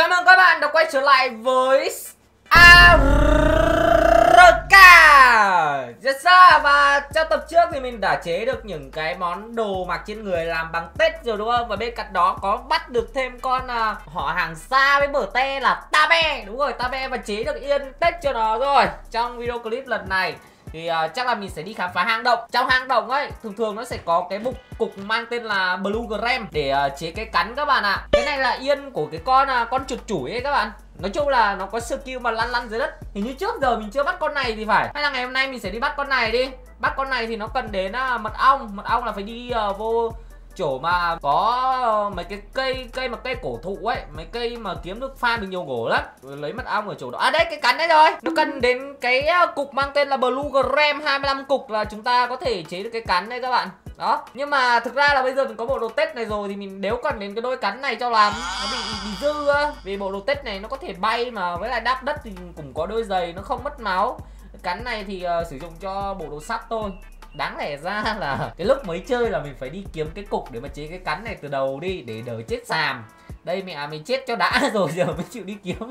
Chào mừng các bạn đã quay trở lại với ARK. Yes sir. Và trong tập trước thì mình đã chế được những cái món đồ mặc trên người làm bằng Tết rồi đúng không? Và bên cạnh đó có bắt được thêm con họ hàng xa với bờ te là Tabe. Đúng rồi, Tabe, và chế được yên Tết cho nó rồi. Trong video clip lần này thì chắc là mình sẽ đi khám phá hang động. Trong hang động ấy thường nó sẽ có cái cục mang tên là Blue Gram để chế cái cắn các bạn ạ. Cái này là yên của cái con chuột chủi ấy các bạn. Nói chung là nó có skill mà lăn dưới đất. Hình như trước giờ mình chưa bắt con này thì phải. Hay là ngày hôm nay mình sẽ đi bắt con này đi. Bắt con này thì nó cần đến mật ong. Mật ong là phải đi vô chỗ mà có mấy cái cây cổ thụ ấy, mấy cây mà kiếm được farm được nhiều gỗ lắm. Lấy mật ong ở chỗ đó. À đây, cái cắn đấy rồi. Nó cần đến cái cục mang tên là Blue Gram 25 cục là chúng ta có thể chế được cái cắn đây các bạn. Đó. Nhưng mà thực ra là bây giờ mình có bộ đồ Tết này rồi thì mình đéo cần đến cái đôi cắn này cho làm. Nó bị dư á. Vì bộ đồ Tết này nó có thể bay mà với lại đáp đất thì cũng có đôi giày nó không mất máu. Cái cắn này thì sử dụng cho bộ đồ sắt thôi. Đáng lẽ ra là cái lúc mới chơi là mình phải đi kiếm cái cục để mà chế cái cắn này từ đầu đi để đỡ chết sàm. Đây mẹ mình chết cho đã rồi giờ mới chịu đi kiếm.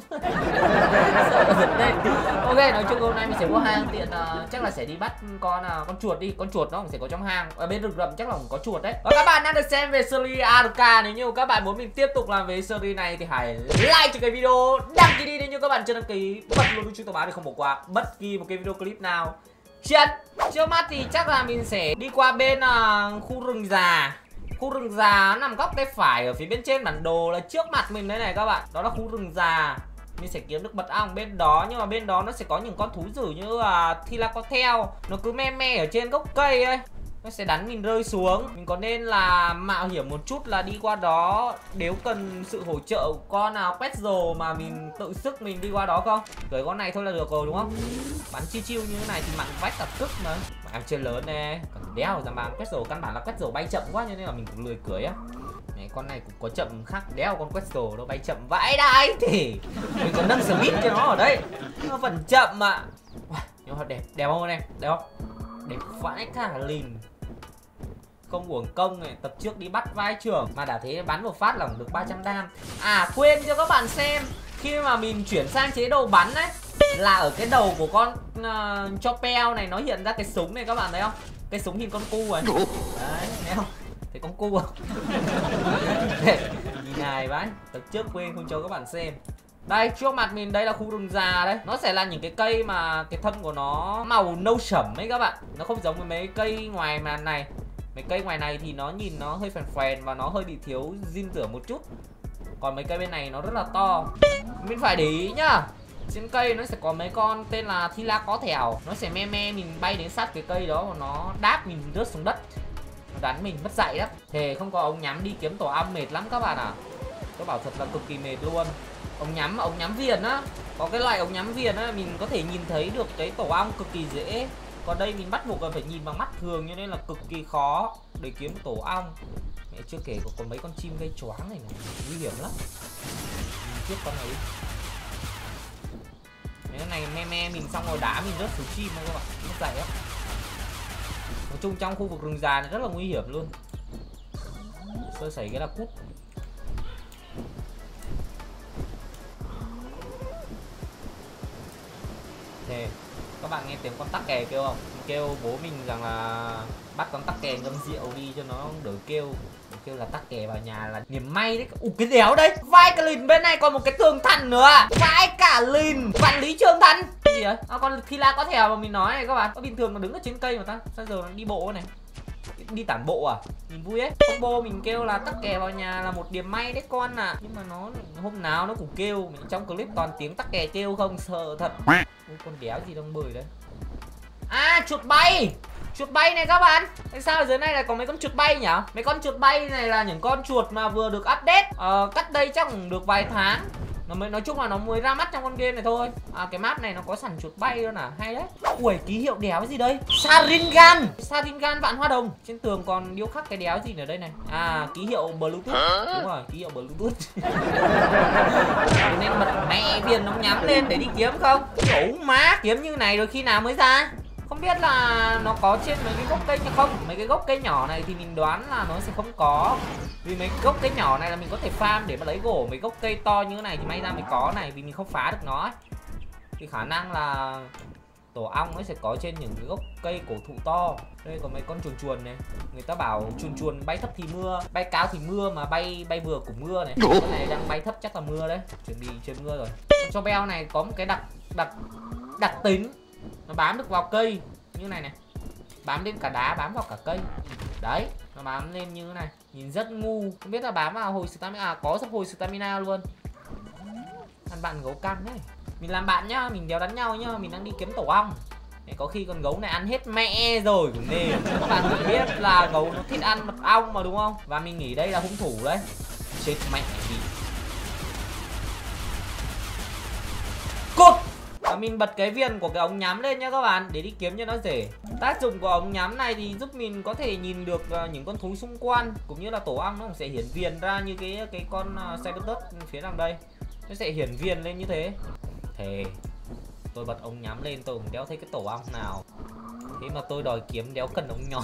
Ok, nói chung hôm nay mình sẽ vô hang tiện chắc là sẽ đi bắt con chuột đi. Con chuột nó cũng sẽ có trong hang. Ở bên rừng rậm chắc là cũng có chuột đấy. Và các bạn đang được xem về series ARK. Nếu như các bạn muốn mình tiếp tục làm về series này thì hãy like cho cái video, đăng ký đi nếu như các bạn chưa đăng ký, bật luôn chuông thông báo để không bỏ qua bất kỳ một cái video clip nào. Trước mắt thì chắc là mình sẽ đi qua bên khu rừng già. Khu rừng già nằm góc tay phải ở phía bên trên bản đồ là trước mặt mình đấy này các bạn. Đó là khu rừng già. Mình sẽ kiếm được mật ong bên đó. Nhưng mà bên đó nó sẽ có những con thú dữ như Thylakothel. Nó cứ me ở trên gốc cây ấy. Nó sẽ đánh mình rơi xuống. Mình có nên là mạo hiểm một chút là đi qua đó nếu cần sự hỗ trợ con nào Quetzal mà mình tự sức mình đi qua đó không? Cưới con này thôi là được rồi đúng không? Bắn chiêu như thế này thì mặn vách cả cức mà. Em chơi lớn nè. Còn đéo rằng bằng Quetzal, căn bản là Quetzal bay chậm quá cho nên là mình cũng lười cưới á. Này, con này cũng có chậm khác đéo con Quetzal nó bay chậm vãi đai thì mình còn nâng speed cho nó ở đây. Nó vẫn chậm mà. Nhưng mà đẹp không em? Đẹp không? Đẹp vãi cả lìn. Không uổng công này, tập trước đi bắt vai trưởng mà đã thế bắn một phát là được 300 đam. À quên cho các bạn xem, khi mà mình chuyển sang chế độ bắn ấy là ở cái đầu của con Chopel này nó hiện ra cái súng này, các bạn thấy không? Cái súng hình con cu ấy. Đấy, thấy không? Thấy con cu không? Nhìn này vãi, tập trước quên không cho các bạn xem. Đây, trước mặt mình đây là khu rừng già đấy. Nó sẽ là những cái cây mà cái thân của nó màu nâu sẫm ấy các bạn. Nó không giống với mấy cây ngoài màn này. Mấy cây ngoài này thì nó nhìn nó hơi phèn và nó hơi bị thiếu dinh dưỡng một chút. Còn mấy cây bên này nó rất là to. Mình phải để ý nhá. Trên cây nó sẽ có mấy con tên là Thylakothel. Nó sẽ me mình bay đến sát cái cây đó và nó đáp mình rớt xuống đất. Nó đánh mình mất dạy đó. Thề không có ống nhắm đi kiếm tổ ong mệt lắm các bạn ạ. Tôi bảo thật là cực kỳ mệt luôn. Ống nhắm viền á. Có cái loại ống nhắm viền á, mình có thể nhìn thấy được cái tổ ong cực kỳ dễ. Còn đây mình bắt buộc là phải nhìn bằng mắt thường cho nên là cực kỳ khó để kiếm tổ ong. Mẹ chưa kể có mấy con chim gây choáng này, nguy hiểm lắm. Mình giết con này đi. Mấy con này me mình xong rồi đá mình rớt xuống chim thôi các bạn, mất dạy á. Nói chung trong khu vực rừng già này rất là nguy hiểm luôn. Sơ sẩy cái là cút. Thế các bạn nghe tiếng con tắc kè kêu không? Mình kêu bố mình rằng là bắt con tắc kè ngâm rượu đi cho nó đỡ kêu. Mình kêu là tắc kè vào nhà là niềm may đấy. Cái đéo đấy. Vai cả lìn bên này còn một cái tường thành nữa. Vai cả lìn. Vạn lý trường thành. Cái gì đấy? Con Thylakothel mà mình nói này các bạn. Nó bình thường nó đứng ở trên cây mà ta. Sao giờ nó đi bộ này? Đi tản bộ à? Nhìn vui ấy. Combo mình kêu là tắc kè vào nhà là một điểm may đấy con à. Nhưng mà nó hôm nào nó cũng kêu. Trong clip toàn tiếng tắc kè kêu không, sợ thật. Ôi, con đéo gì đang bơi đấy. À, chuột bay. Chuột bay này các bạn. Tại sao ở dưới này lại có mấy con chuột bay nhỉ? Mấy con chuột bay này là những con chuột mà vừa được update. Cách đây chắc cũng được vài tháng. Nói chung là nó mới ra mắt trong con game này thôi. Cái map này nó có sẵn chuột bay luôn à, hay đấy. Ui, ký hiệu đéo gì đây? Sharingan vạn hoa đồng. Trên tường còn điêu khắc cái đéo gì ở đây này. Ký hiệu Bluetooth. Đúng rồi, ký hiệu Bluetooth. Nên bật mẹ viên nó nhắm lên để đi kiếm không? Chỗ má kiếm như này rồi khi nào mới ra? Không biết là nó có trên mấy cái gốc cây hay không. Mấy cái gốc cây nhỏ này thì mình đoán là nó sẽ không có. Vì mấy gốc cây nhỏ này là mình có thể farm để mà lấy gỗ. Mấy gốc cây to như thế này thì may ra mới có này. Vì mình không phá được nó ấy. Thì khả năng là tổ ong nó sẽ có trên những cái gốc cây cổ thụ to. Đây có mấy con chuồn chuồn này. Người ta bảo chuồn chuồn bay thấp thì mưa, bay cao thì mưa, mà bay vừa cũng mưa này. Cái này đang bay thấp chắc là mưa đấy. Chuẩn bị trời mưa rồi. Con cho beo này có một cái đặc tính, nó bám được vào cây như này này, bám lên cả đá, bám vào cả cây. Đấy, nó bám lên như thế này, nhìn rất ngu. Không biết là bám vào hồi stamina, có sắp hồi stamina luôn. Ăn bạn gấu căng đấy. Mình làm bạn nhá, mình đéo đánh nhau nhá, mình đang đi kiếm tổ ong. Để có khi con gấu này ăn hết mẹ rồi cũng nên. Các bạn cũng biết là gấu nó thích ăn mật ong mà đúng không? Và mình nghĩ đây là hung thủ đấy. Chết mẹ đi. Cút. Và mình bật cái viền của cái ống nhắm lên nhá các bạn, để đi kiếm cho nó dễ. Tác dụng của ống nhắm này thì giúp mình có thể nhìn được những con thú xung quanh, cũng như là tổ ong nó cũng sẽ hiển viền ra như cái con Cybertus phía đằng đây. Nó sẽ hiển viền lên như thế. Thề tôi bật ống nhắm lên tôi cũng đéo thấy cái tổ ong nào. Thế mà tôi đòi kiếm đéo cần ống nhóm.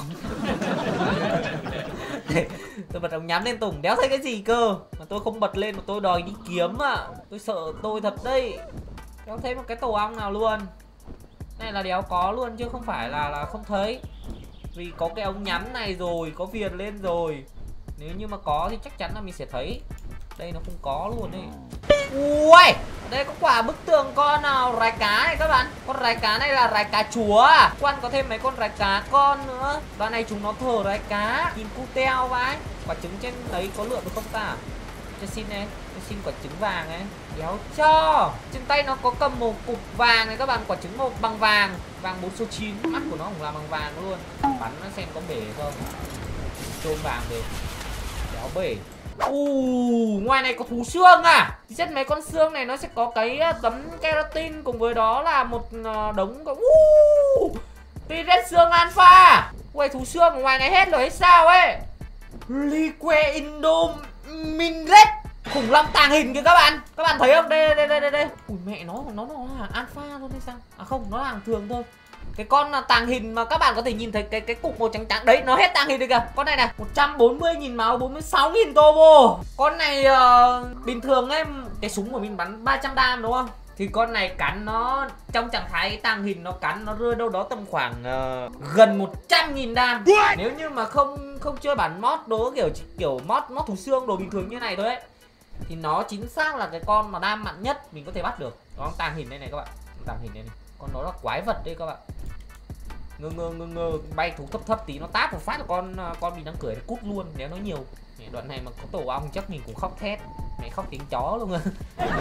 Tôi bật ống nhắm lên tôi cũng đéo thấy cái gì cơ. Mà tôi không bật lên mà tôi đòi đi kiếm à. Tôi sợ tôi thật đấy. Đéo thấy một cái tổ ong nào luôn. Này là đéo có luôn chứ không phải là không thấy. Vì có cái ống nhắm này rồi, có viền lên rồi. Nếu như mà có thì chắc chắn là mình sẽ thấy. Đây nó không có luôn đấy. Ui, đây có quả bức tường con nào rái cá này các bạn. Con rái cá này là rái cá chúa à. Quan có thêm mấy con rái cá con nữa. Đoạn này chúng nó thở rái cá. Nhìn cu teo vãi. Quả trứng trên đấy có lượm được không ta? Cho xin này, cho xin quả trứng vàng ấy. Đéo cho. Trên tay nó có cầm một cục vàng này các bạn. Quả trứng màu bằng vàng. Vàng 4 số 9. Mắt của nó cũng là bằng vàng luôn. Bắn nó xem có bể không. Trôn vàng về. Đéo bể. Ngoài này có thú xương à. Giết mấy con xương này nó sẽ có cái tấm keratin, cùng với đó là một đống T-Rex xương alpha. Ui, thú xương ở ngoài này hết rồi hay sao ấy. Lique Indominate, khủng long tàng hình kìa các bạn. Các bạn thấy không? Đây. Ui mẹ nó là alpha luôn hay sao? À không, nó là hàng thường thôi. Cái con là tàng hình mà các bạn có thể nhìn thấy cái cục màu trắng trắng đấy, nó hết tàng hình rồi kìa. Con này này 140.000 máu, 46.000 turbo. Con này bình thường ấy, cái súng của mình bắn 300 đam đúng không? Thì con này cắn nó trong trạng thái tàng hình, nó cắn nó rơi đâu đó tầm khoảng gần 100.000 đam. Nếu như mà không chơi bản mod đồ kiểu mod thú xương đồ bình thường như này thôi ấy, thì nó chính xác là cái con mà đam mạnh nhất mình có thể bắt được. Nó tàng hình đây này các bạn, tàng hình đây này. Con đó là quái vật đây các bạn. Ngơ bay thú thấp tí nó táp một phát là con mình đang cười nó cút luôn nếu nó nhiều. Mẹ, đoạn này mà có tổ ong chắc mình cũng khóc thét. Mẹ khóc tiếng chó luôn à.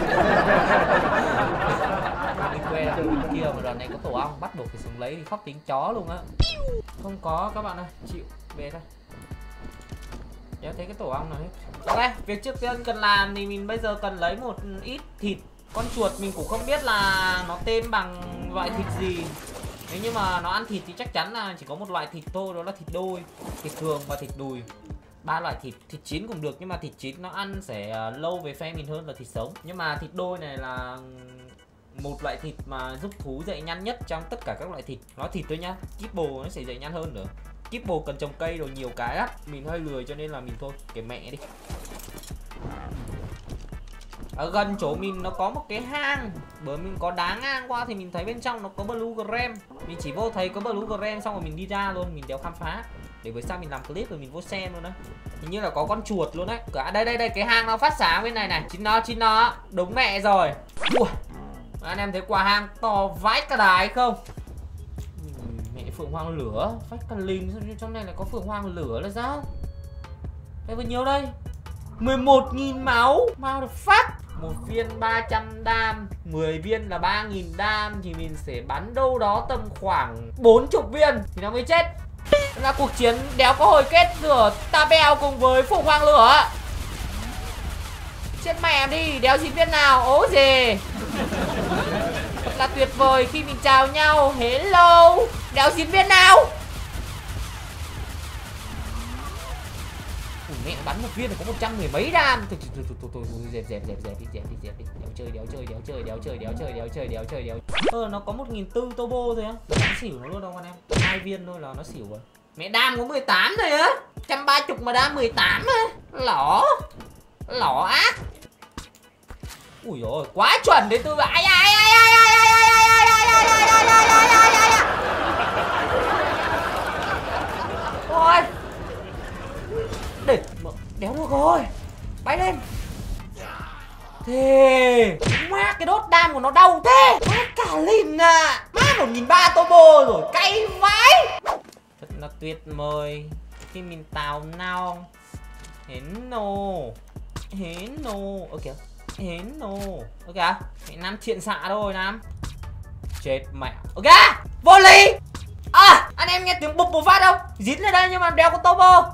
Mình quay ra bên kia mà đoạn này có tổ ong bắt buộc phải xuống lấy thì khóc tiếng chó luôn á. Không có các bạn ơi, chịu về thôi. Đéo thấy cái tổ ong nào hết. Ok, việc trước tiên cần làm thì mình bây giờ cần lấy một ít thịt. Con chuột mình cũng không biết là nó tên bằng loại thịt gì. Nếu như mà nó ăn thịt thì chắc chắn là chỉ có một loại thịt thôi, đó là thịt đôi, thịt thường và thịt đùi. 3 loại thịt, thịt chín cũng được nhưng mà thịt chín nó ăn sẽ lâu về phe mình hơn là thịt sống. Nhưng mà thịt đôi này là một loại thịt mà giúp thú dậy nhanh nhất trong tất cả các loại thịt. Nói thịt thôi nhá, Kippo nó sẽ dậy nhanh hơn nữa. Kippo cần trồng cây rồi nhiều cái á, mình hơi lười cho nên là mình thôi, kệ mẹ đi. Ở gần chỗ mình nó có một cái hang, bởi mình có đá ngang qua thì mình thấy bên trong nó có blue gram. Mình chỉ vô thấy có blue gram xong rồi mình đi ra luôn, mình đéo khám phá. Để với sao mình làm clip rồi mình vô xem luôn đấy. Hình như là có con chuột luôn đấy. Cả đây cái hang nó phát sáng bên này này. Chín nó đúng mẹ rồi. Ui, anh em thấy quả hang to vãi cả đái không? Mẹ phượng hoàng lửa phách cả lình, trong này lại có phượng hoàng lửa là sao? Đây bao nhiêu đây? 11.000 máu. Mau được phát. Một viên 300 đam, 10 viên là 3.000 đam thì mình sẽ bắn đâu đó tầm khoảng 40 viên thì nó mới chết. Đó là cuộc chiến đéo có hồi kết giữa Tabel cùng với phượng hoàng lửa. Chết mẹ đi, đéo dính viên nào, ố gì. Thật là tuyệt vời khi mình chào nhau. Hello, đéo dính viên nào. Ủa mẹ, bắn một viên là có 100 mười mấy đam. Thôi dẹp đi. Đéo chơi. Nó có 1.400 turbo thôi á. Nó bắn xỉu nó luôn đâu anh em. 2 viên thôi là nó xỉu rồi. Mẹ đam có 18 thôi á. 130 mà đam 18 á. Lỏ ác. Ui dồi, quá chuẩn đấy tôi. Ai. Ôi. Để đéo được rồi. Bay lên. Thế má, cái đốt đam của nó đau thế. Má cả lìn à. Má 1.300 turbo rồi, cay vãi. Thật là tuyệt vời khi mình tào nào. Hến nô. Ok. Ok. Mẹ Nam thiện xạ thôi Nam. Chết mẹ. Ok. Vô lý. Anh em nghe tiếng bụp một phát không? Dính lên đây nhưng mà đeo có turbo.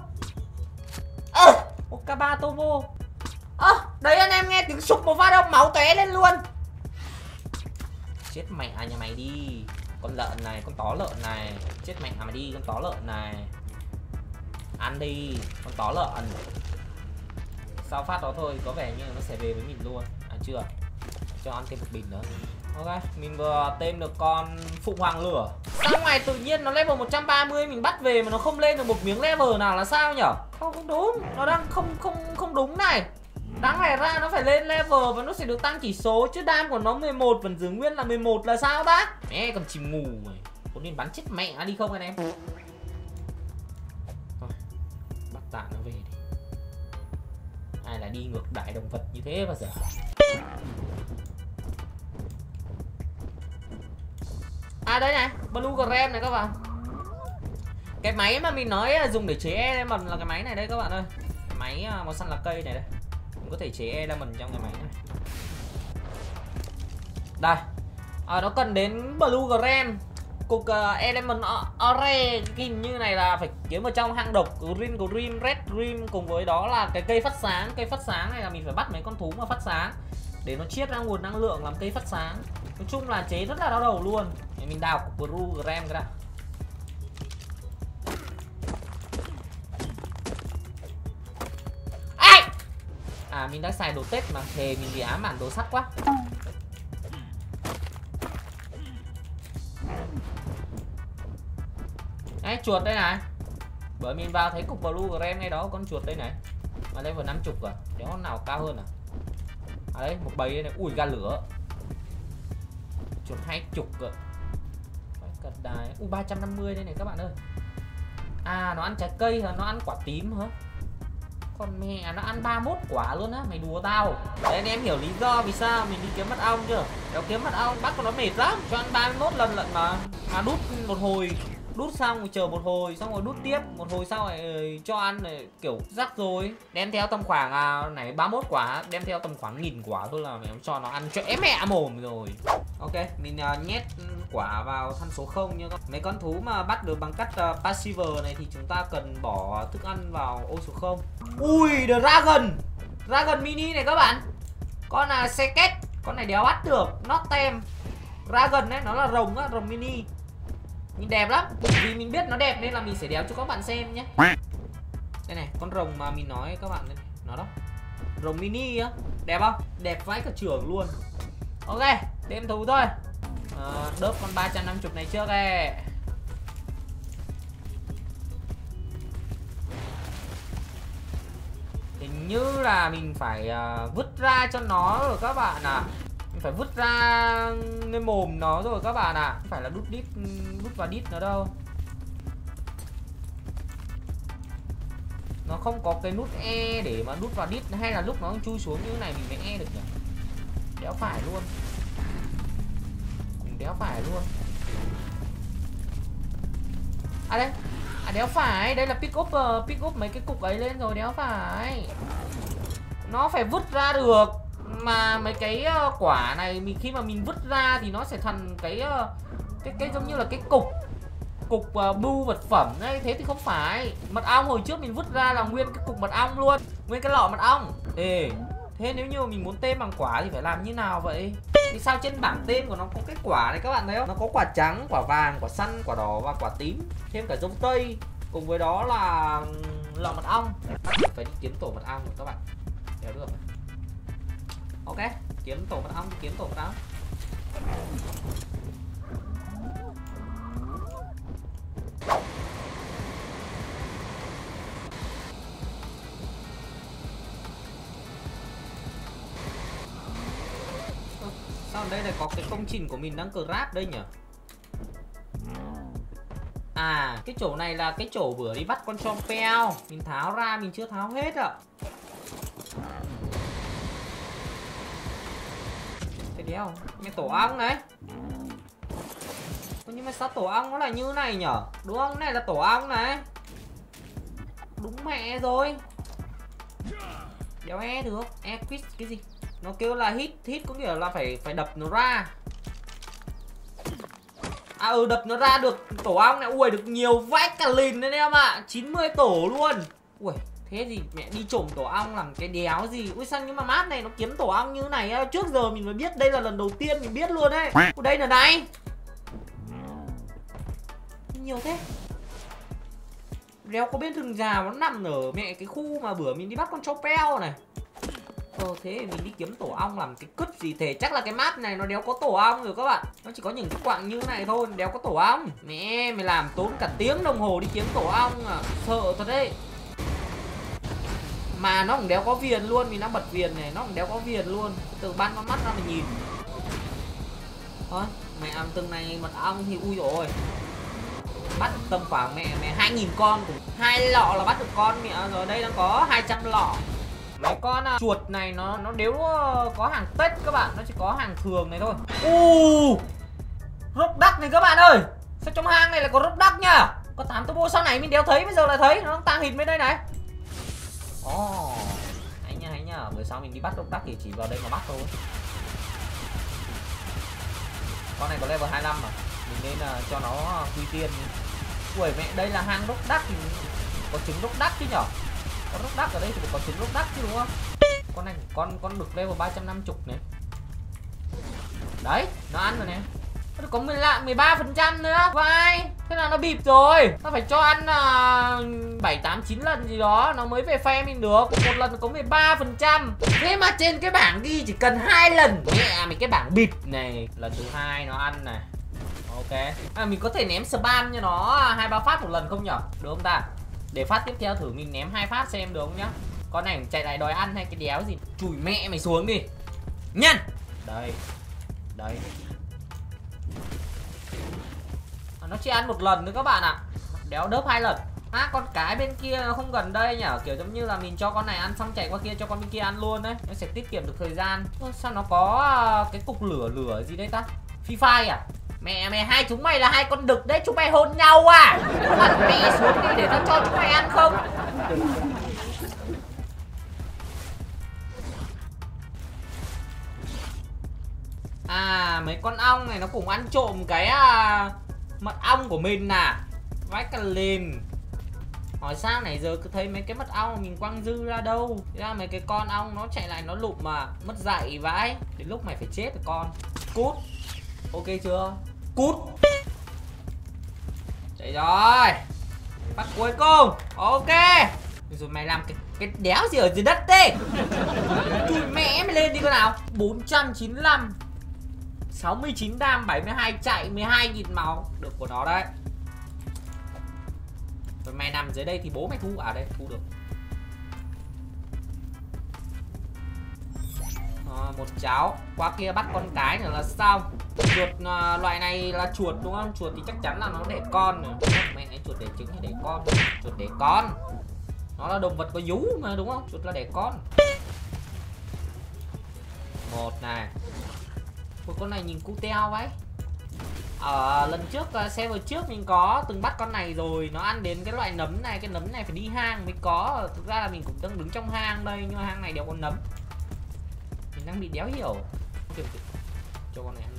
K3 turbo. Đấy anh em nghe tiếng sụp một phát không? Máu tóe lên luôn. Chết mẹ nhà mày đi. Con lợn này, con tó lợn này. Chết mẹ mày đi, con tó lợn này. Ăn đi, con tó lợn. Sau phát đó thôi, có vẻ như nó sẽ về với mình luôn. Chưa. Cho ăn thêm một bình nữa. Ok, mình vừa tem được con Phụng Hoàng Lửa. Sao ngoài tự nhiên nó level 130 mình bắt về mà nó không lên được một miếng level nào là sao nhở? Không đúng, nó đang không đúng này. Đáng lẽ ra nó phải lên level và nó sẽ được tăng chỉ số, chứ đam của nó 11 vẫn giữ nguyên là 11 là sao ta? Mẹ cầm chìm ngủ mày. Có nên bắn chết mẹ đi không anh em? Thôi, bắt tạm nó về đi. Ai là đi ngược đại động vật như thế bao giờ? Đây này, Blue Gram này các bạn. Cái máy mà mình nói là dùng để chế Element là cái máy này đây các bạn ơi. Cái máy màu xanh lá cây này đây. Mình có thể chế Element trong cái máy này. Đây. Nó cần đến Blue Gram. Cục Element Orange như này là phải kiếm vào trong hang độc Green, Red Dream. Cùng với đó là cái cây phát sáng. Cây phát sáng này là mình phải bắt mấy con thú mà phát sáng để nó chiết ra nguồn năng lượng làm cây phát sáng. Nói chung là chế rất là đau đầu luôn. Để mình đào cục Blue Gram cái đã. Mình đã xài đồ Tết mà thề mình bị ám ảnh đồ sắt quá. Đấy, chuột đây này. Bởi mình vào thấy cục Blue Gram ngay đó, con chuột đây này. Mà level 50 à? Đéo con nào cao hơn à? Đấy, một bầy đây này. Ui, ga lửa. Chuột 20 cơ. Cật đài. 350 đây này các bạn ơi. Nó ăn trái cây hả? Nó ăn quả tím hả? Con mẹ, nó ăn 31 quả luôn á. Mày đùa tao. Đấy, anh em hiểu lý do vì sao mình đi kiếm mật ong chưa? Kéo kiếm mật ong bắt con nó mệt lắm. Cho ăn 31 lần lận mà. Đút một hồi. Đút xong rồi chờ một hồi, xong rồi đút tiếp. Một hồi sau rồi cho ăn này, kiểu rắc rồi. Đem theo tầm khoảng này 31 quả. Đem theo tầm khoảng 1000 quả thôi là mày cho nó ăn trễ mẹ mồm rồi. Ok, mình nhét quả vào thân số 0 nha. Mấy con thú mà bắt được bằng cách passive này thì chúng ta cần bỏ thức ăn vào ô số 0. Ui, Dragon mini này các bạn. Con là xe két. Con này đéo bắt được. Not tem. Dragon đấy, nó là rồng á, rồng mini. Nhìn đẹp lắm. Vì mình biết nó đẹp nên là mình sẽ đéo cho các bạn xem nhé. Đây này, con rồng mà mình nói các bạn đây này. Nó đó. Rồng mini á. Đẹp không? Đẹp vãi cả trưởng luôn. Ok, đem thú thôi. Đớp con 350 này trước đây. Hình như là mình phải vứt ra cho nó rồi các bạn ạ. Mình phải vứt ra cái mồm nó rồi các bạn ạ. Không phải là đút vào đít nó đâu. Nó không có cái nút E để mà đút vào đít. Hay là lúc nó chui xuống như thế này mình mới E được nhỉ? Đéo phải luôn. Cũng đéo phải luôn. Đây. Đéo phải. Đây là pick up mấy cái cục ấy lên rồi. Đéo phải. Nó phải vứt ra được. Mà mấy cái quả này khi mà mình vứt ra thì nó sẽ thành cái giống như là cái cục bưu vật phẩm ấy. Thế thì không phải. Mật ong hồi trước mình vứt ra là nguyên cái cục mật ong luôn. Nguyên cái lọ mật ong. Thế nếu như mình muốn tên bằng quả thì phải làm như nào vậy? Thì sao trên bảng tên của nó có cái quả này các bạn thấy không? Nó có quả trắng, quả vàng, quả xanh, quả đỏ và quả tím. Thêm cả dấu tây. Cùng với đó là lọ mật ong. Phải đi kiếm tổ mật ong rồi các bạn. Đéo được. Ok, kiếm tổ mật ong, kiếm tổ mật ong. Sao ở đây này có cái công trình của mình đang grab đây nhỉ? À, cái chỗ này là cái chỗ vừa đi bắt con chom peo. Mình tháo ra, mình chưa tháo hết ạ. Cái đéo, cái tổ ong này. Nhưng mà sao tổ ong nó lại như này nhở? Đúng không? Này là tổ ong này. Đúng mẹ rồi. Đéo e được. E quit cái gì? Nó kêu là hit có nghĩa là phải đập nó ra. À đập nó ra được tổ ong này. Ui, được nhiều vãi cả lìn đấy em ạ. 90 tổ luôn. Ui, thế gì mẹ đi trộm tổ ong làm cái đéo gì. Ui sao nhưng mà map này nó kiếm tổ ong như này á. Trước giờ mình mới biết, đây là lần đầu tiên mình biết luôn đấy. Ui, đây là này. Nhiều thế. Đéo có bên rừng già nó nằm ở mẹ cái khu mà bữa mình đi bắt con chó peo này. Thế mình đi kiếm tổ ong làm cái cứt gì thế. Chắc là cái map này nó đéo có tổ ong rồi các bạn. Nó chỉ có những cái quặng như này thôi, đéo có tổ ong. Mẹ mày làm tốn cả tiếng đồng hồ đi kiếm tổ ong à. Sợ thật đấy. Mà nó cũng đéo có viền luôn. Mình đang bật viền này, nó cũng đéo có viền luôn. Từ ban con mắt ra mình nhìn. Thôi, mẹ làm từng này mật ong thì ui rồi. Bắt tầm khoảng mẹ 2000 con cũng 2 lọ là bắt được con mẹ rồi. Đây đang có 200 lọ. Mấy con chuột này nó đều có hàng Tết các bạn, nó chỉ có hàng thường này thôi. Rốc đắc này các bạn ơi. Sao trong hang này lại có rốc đắc nhá? Có 8 turbo sau này mình đéo thấy, bây giờ lại thấy. Nó đang tăng hít bên đây này. Hay nhá. Bữa sau mình đi bắt rốc đắc thì chỉ vào đây mà bắt thôi. Con này có level 25 mà. Mình nên cho nó quy tiên. Ui mẹ, đây là hang rốc đắc thì có trứng rốc đắc chứ nhở? Có rốc đắc ở đây thì phải có trứng rốc đắc chứ đúng không? Con này con được level 350 này. Đấy, nó ăn rồi nè. Nó được có 13% nữa. Vai, thế là nó bịp rồi. Nó phải cho ăn 7, 8, 9 lần gì đó nó mới về phe mình được. Một lần có 13%. Thế mà trên cái bảng ghi chỉ cần 2 lần. Mẹ mày, cái bảng bịp này lần thứ 2 nó ăn này. Ok. Mình có thể ném spam cho nó 2-3 phát một lần không nhở? Được không ta? Để phát tiếp theo thử mình ném 2 phát xem được không nhá. Con này chạy lại đòi ăn hay cái đéo gì. Chùi mẹ mày xuống đi. Nhăn. Đây. Nó chỉ ăn một lần nữa các bạn ạ. Đéo đớp 2 lần. Con cái bên kia nó không gần đây nhở. Kiểu giống như là mình cho con này ăn xong chạy qua kia cho con bên kia ăn luôn đấy. Nó sẽ tiết kiệm được thời gian. Sao nó có cái cục lửa gì đây ta? Phi phai à? Mẹ mày, hai chúng mày là hai con đực đấy, chúng mày hôn nhau à? Bắt mẹ xuống đi để tao cho chúng mày ăn không? À, mấy con ong này nó cũng ăn trộm cái mật ong của mình nè. Vãi cả lìn. Hỏi sao nãy giờ cứ thấy mấy cái mật ong mình quăng dư ra đâu. Thế ra mấy cái con ong nó chạy lại nó lụm mà mất dạy vãi. Đến lúc mày phải chết rồi con. Cút. Ok chưa? Cút. Chạy rồi. Bắt cuối cùng. Ok. Rồi mày làm cái đéo gì ở dưới đất đi. Chui mẹ mày lên đi con nào. 495 69 đam, 72 chạy, 12.000 máu. Được của nó đấy. Rồi mày nằm dưới đây thì bố mày thu. À đây, thu được. Một cháu. Qua kia bắt con cái nữa là xong. Chuột loại này là chuột đúng không? Chuột thì chắc chắn là nó đẻ con rồi. Mẹ ấy, chuột đẻ trứng hay đẻ con? Chuột đẻ con. Nó là động vật có vú mà đúng không? Chuột là đẻ con. Một này. Ôi, con này nhìn cu teo vậy. Ở lần trước server trước mình có từng bắt con này rồi. Nó ăn đến cái loại nấm này. Cái nấm này phải đi hang mới có. Thực ra là mình cũng đang đứng trong hang đây. Nhưng mà hang này đều có nấm. Mình đang bị đéo hiểu. Cho con này ăn.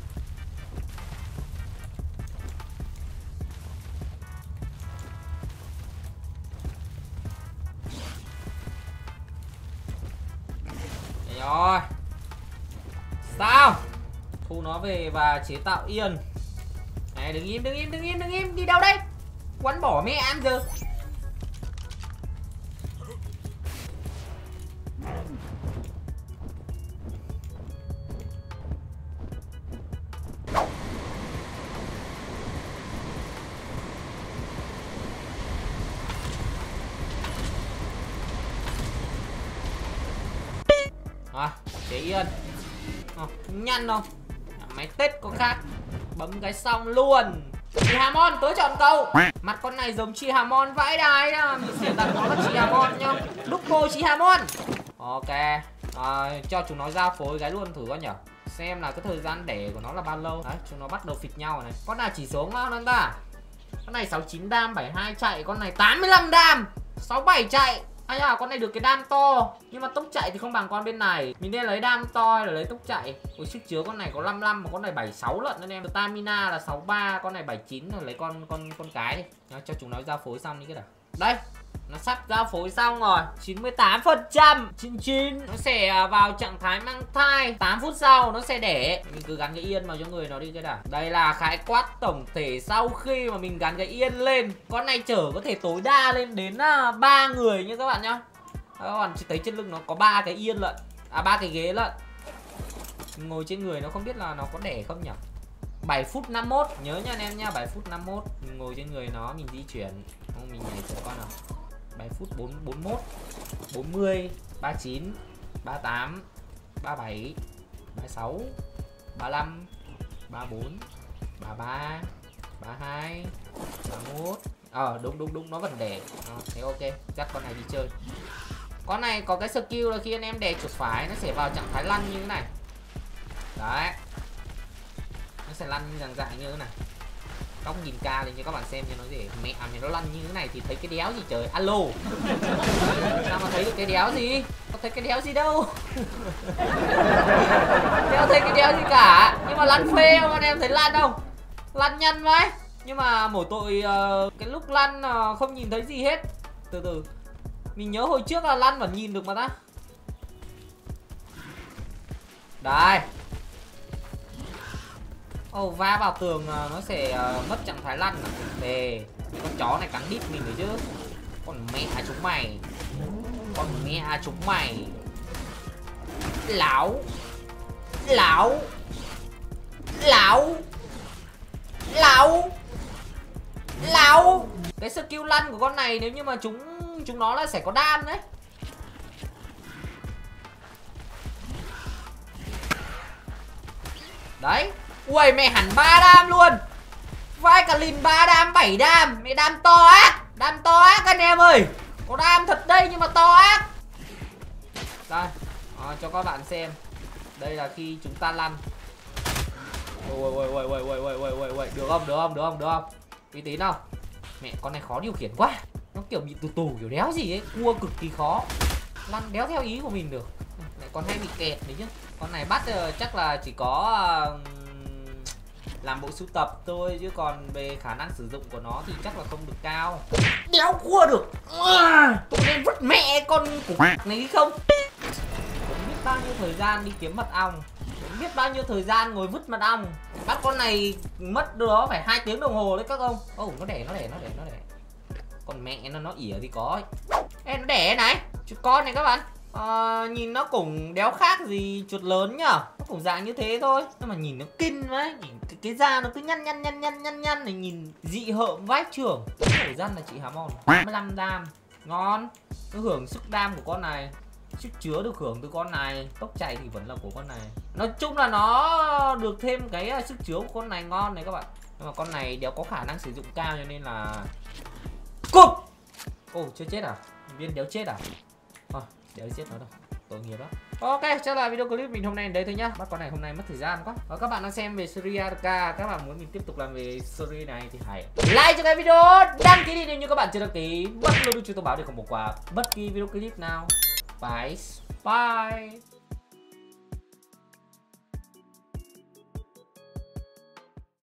Đấy rồi. Sao? Thu nó về và chế tạo yên. Này, đừng im. Đi đâu đây? Quắn bỏ mẹ ăn giờ. Chế yên. Nhăn không? Máy tết có khác. Bấm cái xong luôn. Chihamon tớ chọn câu. Mặt con này giống Chihamon vãi đái đó. Mình sẽ đặt nó là Chihamon nhá. Double Chihamon. Ok. Cho chúng nó ra phối cái luôn thử coi nhở. Xem là cái thời gian đẻ của nó là bao lâu. Đấy, chúng nó bắt đầu phịch nhau này. Con nào chỉ số ngon hơn ta? Con này 69 đam, 72 chạy. Con này 85 đam, 67 chạy. Ai à, con này được cái đam to. Nhưng mà tốc chạy thì không bằng con bên này. Mình nên lấy đam to để lấy tốc chạy. Ôi sức chứa con này có 55 mà con này 76 lận nên em. Stamina là 63, con này 79 rồi lấy con cái đi. Cho chúng nó ra phối xong đi cái nào. Đây, nó sắp ra phối xong rồi. 98%, 99. Nó sẽ vào trạng thái mang thai. 8 phút sau nó sẽ đẻ. Mình cứ gắn cái yên vào cho người nó đi cái nào. Đây là khái quát tổng thể sau khi mà mình gắn cái yên lên. Con này chở có thể tối đa lên đến 3 người nha các bạn nhá. Các bạn thấy trên lưng nó có 3 cái yên lận. 3 cái ghế lận. Ngồi trên người nó không biết là nó có đẻ không nhỉ. 7 phút 51. Nhớ nha anh em nha, 7 phút 51. Mình ngồi trên người nó, mình di chuyển. Không, mình nhảy cho con nào. 7 phút 41, 40, 39, 38, 37, 36, 35, 34, 33, 32, 31. Đúng nó vẫn đẻ. Thế ok, chắc con này đi chơi. Con này có cái skill là khi anh em đè chuột phải nó sẽ vào trạng thái lăn như thế này. Đấy. Nó sẽ lăn như dạng như thế này. Góc nhìn ca lên cho các bạn xem cho nó dễ. Mẹ mày nó lăn như thế này thì thấy cái đéo gì trời. Alo. Sao mà thấy được cái đéo gì? Có thấy cái đéo gì đâu. Không thấy cái đéo gì cả. Nhưng mà lăn phê không anh em thấy lăn không? Lăn nhăn vậy. Nhưng mà mỗi tội cái lúc lăn không nhìn thấy gì hết. Từ từ. Mình nhớ hồi trước là lăn vẫn nhìn được mà ta. Đây. Va vào tường nó sẽ mất trạng thái lăn. Về con chó này cắn đít mình rồi chứ. Con mẹ chúng mày. Con mẹ chúng mày. Lão. Lão. Lão. Lão. Lão. Cái skill lăn của con này nếu như mà chúng nó là sẽ có đam đấy. Đấy. Ui mẹ hẳn 3 đam luôn. Vai cả lìn 3 đam, 7 đam. Mẹ đam to ác. Đam to ác anh em ơi. Có đam thật đây nhưng mà to ác. Đây cho các bạn xem. Đây là khi chúng ta lăn. Ôi. Được không? Uy tín không? Mẹ con này khó điều khiển quá. Nó kiểu bị tù kiểu đéo gì ấy. Cua cực kỳ khó. Lăn đéo theo ý của mình được. Lại còn hay bị kẹt đấy chứ. Con này bắt chắc là chỉ có làm bộ sưu tập thôi, chứ còn về khả năng sử dụng của nó thì chắc là không được cao. Đéo cua được. Tôi nên vứt mẹ con cục này không. Không biết bao nhiêu thời gian đi kiếm mật ong. Không biết bao nhiêu thời gian ngồi vứt mật ong. Bắt con này mất đó phải 2 tiếng đồng hồ đấy các ông. Nó đẻ. Còn mẹ nó ỉa thì có ấy. Ê, nó đẻ này. Chuột con này các bạn. Nhìn nó cũng đéo khác gì chuột lớn nhở. Nó cũng dạng như thế thôi. Nhưng mà nhìn nó kinh đấy. Cái da nó cứ nhăn này. Nhìn dị hợm vách trưởng. Thời gian là chị Hamon 85 đam. Ngon. Nó hưởng sức đam của con này. Sức chứa được hưởng từ con này. Tốc chạy thì vẫn là của con này. Nói chung là nó được thêm cái sức chứa của con này ngon này các bạn. Nhưng mà con này đéo có khả năng sử dụng cao cho nên là cụp. Chưa chết à? Viên đéo chết à? Thôi đéo giết nó đâu, tội nghiệp lắm. Ok, chắc là video clip mình hôm nay đến đây thôi nhá. Bắt con này hôm nay mất thời gian quá. Và các bạn đang xem về series ARK, các bạn muốn mình tiếp tục làm về series này thì hãy like cho cái video, đăng ký đi nếu như các bạn chưa đăng ký, bật luôn chuông thông báo để không bỏ qua bất kỳ video clip nào. Bye.